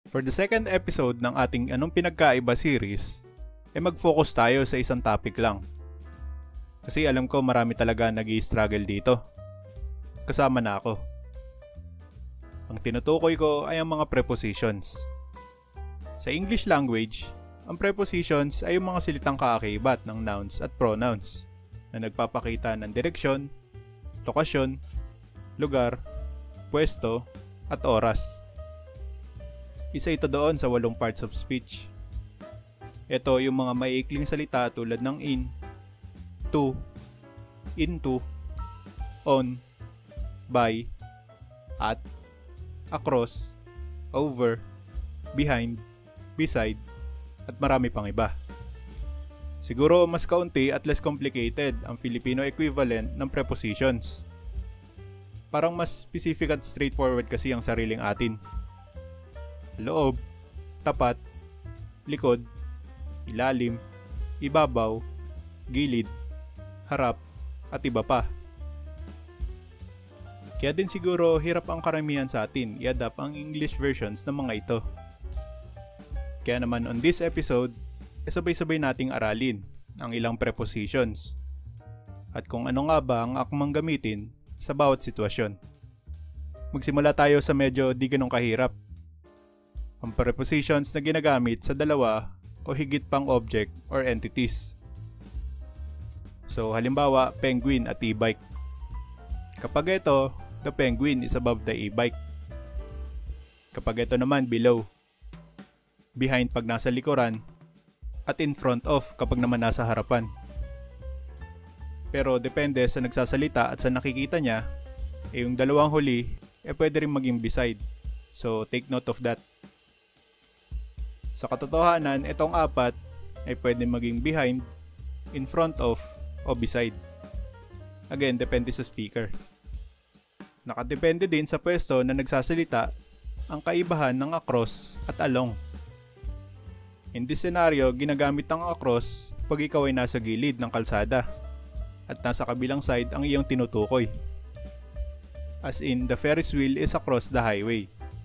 For the second episode ng ating Anong Pinagkaiba series, mag-focus tayo sa isang topic lang. Kasi alam ko marami talaga nag-i-struggle dito. Kasama na ako. Ang tinutukoy ko ay ang mga prepositions. Sa English language, ang prepositions ay yung mga salitang kaakibat ng nouns at pronouns na nagpapakita ng direksyon, lokasyon, lugar, pwesto, at oras. Isa ito doon sa 8 parts of speech. Ito yung mga maiikling salita tulad ng in, to, into, on, by, at, across, over, behind, beside, at marami pang iba. Siguro mas kaunti at less complicated ang Filipino equivalent ng prepositions. Parang mas specific at straightforward kasi ang sariling atin. Loob, tapat, likod, ilalim, ibabaw, gilid, harap, at iba pa. Kaya din siguro hirap ang karamihan sa atin i-adapt ang English versions ng mga ito. Kaya naman on this episode, sabay-sabay nating aralin ang ilang prepositions at kung ano nga ba ang akmang gamitin sa bawat sitwasyon. Magsimula tayo sa medyo di ganong kahirap. Ang prepositions na ginagamit sa dalawa o higit pang object or entities. So halimbawa, penguin at e-bike. Kapag ito, the penguin is above the e-bike. Kapag ito naman, below. Behind pag nasa likuran, at in front of kapag naman nasa harapan. Pero depende sa nagsasalita at sa nakikita niya, yung dalawang huli, pwede rin maging beside. So take note of that. Sa katotohanan, itong apat ay pwede maging behind, in front of, o beside. Again, depende sa speaker. Nakadepende din sa pwesto na nagsasalita ang kaibahan ng across at along. In this scenario, ginagamit ang across pag ikaw ay nasa gilid ng kalsada at nasa kabilang side ang iyong tinutukoy. As in, the Ferris wheel is across the highway.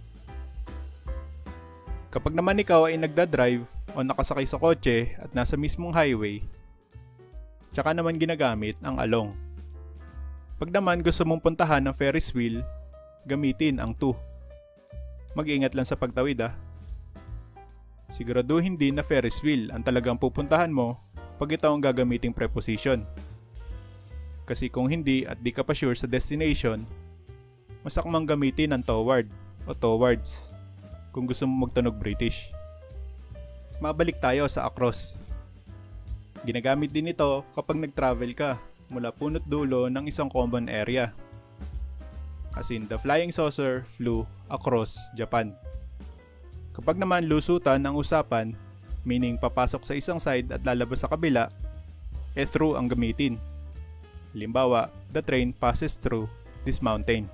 Kapag naman ikaw ay nagdadrive o nakasakay sa kotse at nasa mismong highway, tsaka naman ginagamit ang along. Pag naman gusto mong puntahan ng Ferris wheel, gamitin ang to. Mag-ingat lang sa pagtawid Siguraduhin din na Ferris wheel ang talagang pupuntahan mo pag ito ang gagamiting preposition. Kasi kung hindi at di ka pa sure sa destination, mas akmang gamitin ang toward o towards kung gusto mo magtunog British. Mabalik tayo sa across. Ginagamit din ito kapag nag-travel ka mula punot dulo ng isang common area. As in, the flying saucer flew across Japan. Kapag naman lusutan ang usapan, meaning papasok sa isang side at lalabas sa kabila, through ang gamitin. Halimbawa, the train passes through this mountain.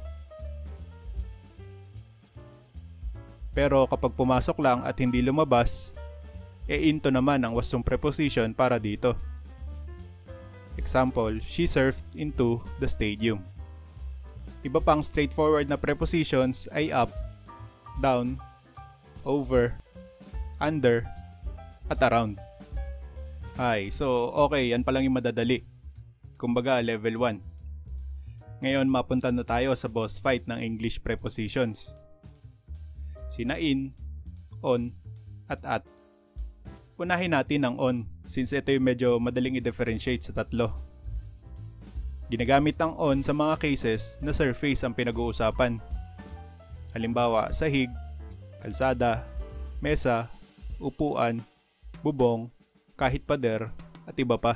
Pero kapag pumasok lang at hindi lumabas, into naman ang wastong preposition para dito. Example, she surfed into the stadium. Iba pang straightforward na prepositions ay up, down, over, under, at around. So okay, yan palang yung madadali. Kumbaga level 1. Ngayon mapunta na tayo sa boss fight ng English prepositions. Sina in, on, at. Unahin natin ang on since ito yung medyo madaling i-differentiate sa tatlo. Ginagamit ang on sa mga cases na surface ang pinag-uusapan. Halimbawa, sahig, kalsada, mesa, upuan, bubong, kahit pader, at iba pa.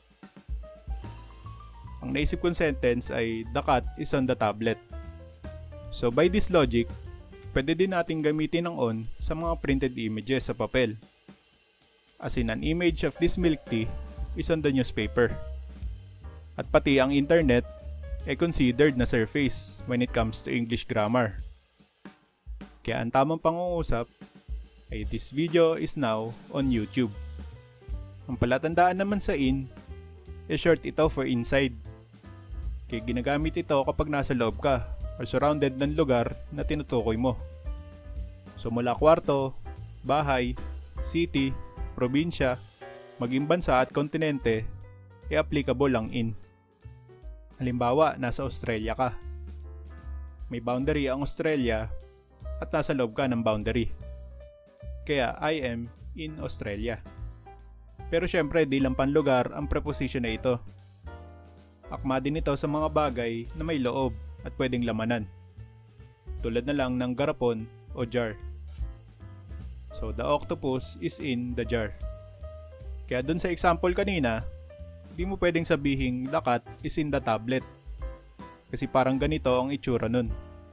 Ang naisip kong sentence ay the cat is on the tablet. So by this logic, pwede din natin gamitin ang on sa mga printed images sa papel. As in, an image of this milk tea is on the newspaper. At pati ang internet ay considered na surface when it comes to English grammar. Kaya ang tamang pangungusap ay this video is now on YouTube. Ang palatandaan naman sa in, short ito for inside. Kaya ginagamit ito kapag nasa loob ka or surrounded ng lugar na tinutukoy mo. So mula kwarto, bahay, city, probinsya, maging bansa at kontinente, applicable ang in. Halimbawa, nasa Australia ka. May boundary ang Australia at nasa loob ka ng boundary. Kaya I am in Australia. Pero syempre, di lang panlugar ang preposition na ito. Akma din ito sa mga bagay na may loob at pwedeng lamanan. Tulad na lang ng garapon o jar. So the octopus is in the jar. Kaya dun sa example kanina, di mo pwedeng sabihing the cat is in the tablet. Kasi parang ganito ang itsura nun.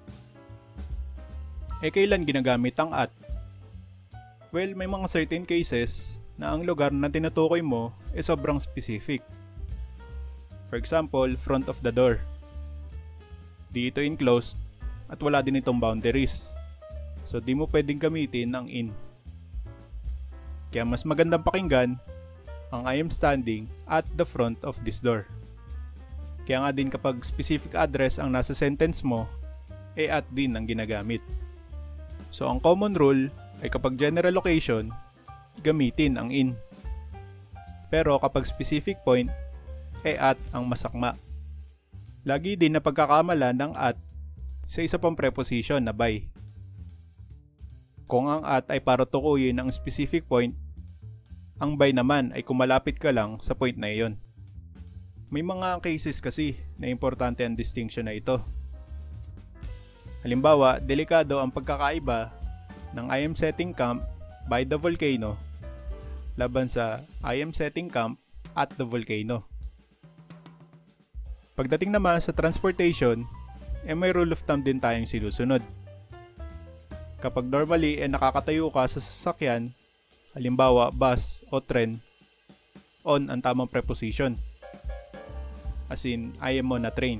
Kailan ginagamit ang at? Well, may mga certain cases na ang lugar na tinutukoy mo ay sobrang specific. For example, front of the door. Di ito enclosed at wala din itong boundaries. So di mo pwedeng gamitin ang in. Kaya mas magandang pakinggan ang I am standing at the front of this door. Kaya nga din kapag specific address ang nasa sentence mo, at din ang ginagamit. So ang common rule ay kapag general location, gamitin ang in. Pero kapag specific point, at ang masakma. Lagi din na pagkakamala ng at sa isa pang preposition na by. Kung ang at ay para tukuyin ang specific point, ang by naman ay kumalapit ka lang sa point na iyon. May mga cases kasi na importante ang distinction na ito. Halimbawa, delikado ang pagkakaiba ng I am setting camp by the volcano laban sa I am setting camp at the volcano. Pagdating naman sa transportation, may rule of thumb din tayong sinusunod. Kapag normally nakakatayo ka sa sasakyan, halimbawa bus o tren, on ang tamang preposition. As in, I am on a train.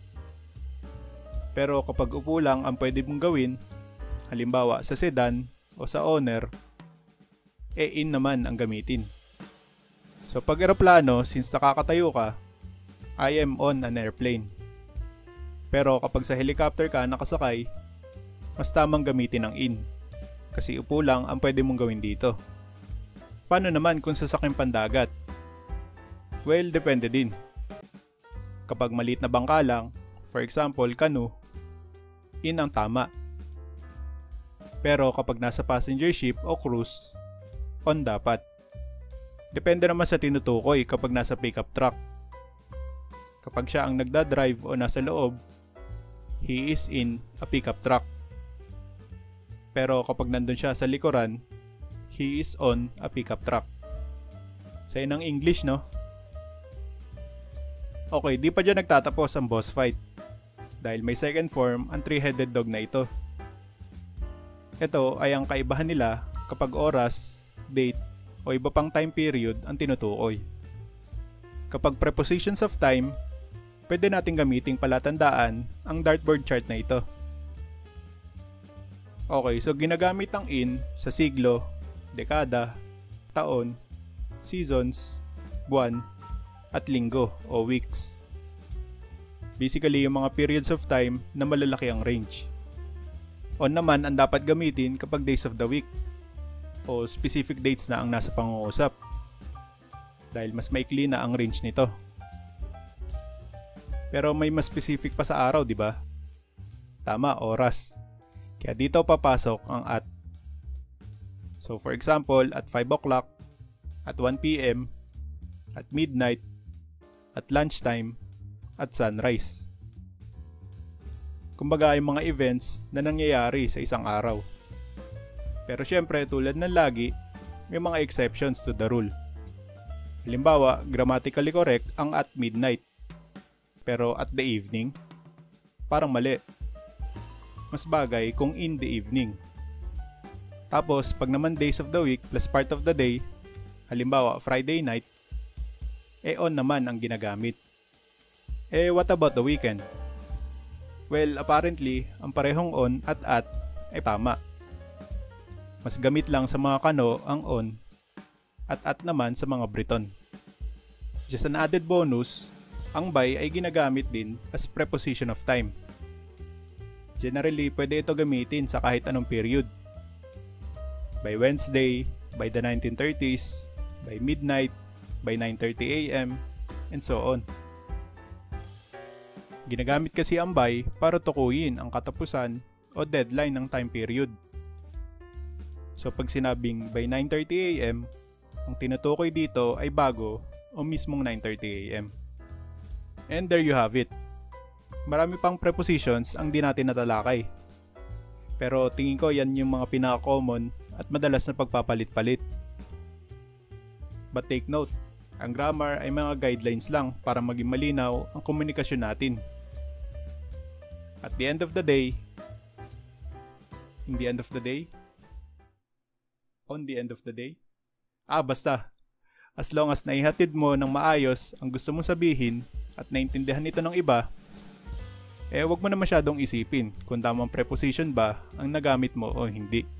Pero kapag upo lang ang pwede mong gawin, halimbawa sa sedan o sa owner, in naman ang gamitin. So pag eroplano, since nakakatayo ka, I am on an airplane. Pero kapag sa helicopter ka nakasakay, mas tamang gamitin ang in. Kasi upo lang ang pwede mong gawin dito. Paano naman kung sasakyan pandagat? Well, depende din. Kapag maliit na bangka lang, for example, canoe, in ang tama. Pero kapag nasa passenger ship o cruise, on dapat. Depende naman sa tinutukoy kapag nasa pickup truck. Kapag siya ang nagdadrive o nasa loob, he is in a pickup truck. Pero kapag nandun siya sa likuran, he is on a pickup truck. Sa inang English, no? Okay, di pa dyan nagtatapos ang boss fight. Dahil may second form ang three-headed dog na ito. Ito ay ang kaibahan nila kapag oras, date, o iba pang time period ang tinutukoy. Kapag prepositions of time, pwede natin gamiting palatandaan ang dartboard chart na ito. Okay, so ginagamit ang in sa siglo, dekada, taon, seasons, buwan, at linggo o weeks. Basically, yung mga periods of time na malalaki ang range. On naman ang dapat gamitin kapag days of the week o specific dates na ang nasa pangungusap dahil mas maikli na ang range nito. Pero may mas specific pa sa araw, di ba? Tama, oras. Kaya dito papasok ang at. So for example, at 5 o'clock, at 1 p.m., at midnight, at lunchtime, at sunrise. Kumbaga ay mga events na nangyayari sa isang araw. Pero syempre tulad ng lagi, may mga exceptions to the rule. Halimbawa, grammatically correct ang at midnight. Pero at the evening, parang mali. Mas bagay kung in the evening. Tapos pag naman days of the week plus part of the day, halimbawa Friday night, on naman ang ginagamit. What about the weekend? Well, apparently, ang parehong on at ay tama. Mas gamit lang sa mga Kano ang on at naman sa mga Briton. Just an added bonus, ang by ay ginagamit din as preposition of time. Generally, pwede ito gamitin sa kahit anong period. by Wednesday, by the 1930s, by midnight, by 9:30 AM, and so on. Ginagamit kasi ang by para tukuyin ang katapusan o deadline ng time period. So pag sinabing by 9:30 AM, ang tinutukoy dito ay bago o mismong 9:30 AM. And there you have it. Marami pang prepositions ang di natin natalakay. Pero tingin ko yan yung mga pinaka-common at madalas na pagpapalit-palit. But take note, ang grammar ay mga guidelines lang para maging malinaw ang komunikasyon natin. At the end of the day, in the end of the day, on the end of the day, basta, as long as naihatid mo ng maayos ang gusto mong sabihin at naintindihan ito ng iba, wag mo na masyadong isipin kung tamang preposition ba ang nagamit mo o hindi.